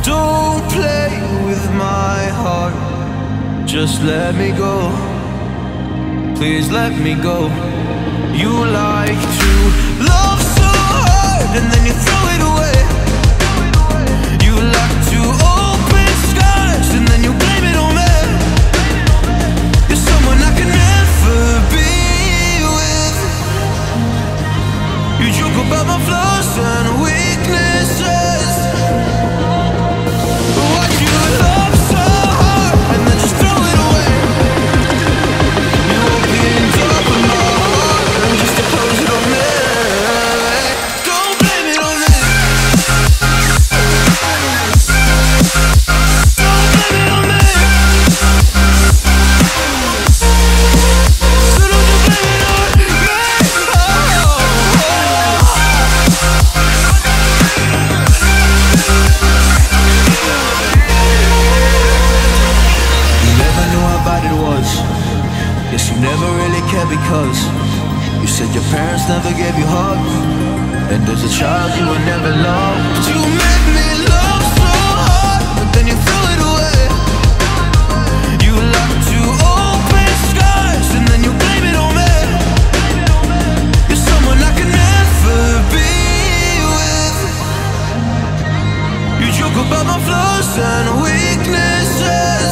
Don't play with my heart, just let me go. Please let me go. You like to love so hard and then you throw it away. You like to open skies and then you blame it on me. You're someone I can never be with. You joke about my flaws and weaknesses. Why'd you love so hard and then just throw it away? You opened up my heart and just to close it on me. Don't blame it on me. Don't blame it on me. So don't you blame it on me. You never knew how bad it was. Guess you never really cared because you said your parents never gave you hugs, and as a child you were never loved. You made me love so hard, but then you threw it away. You like to open skies and then you blame it on me. You're someone I can never be with. You joke about my flaws and weaknesses.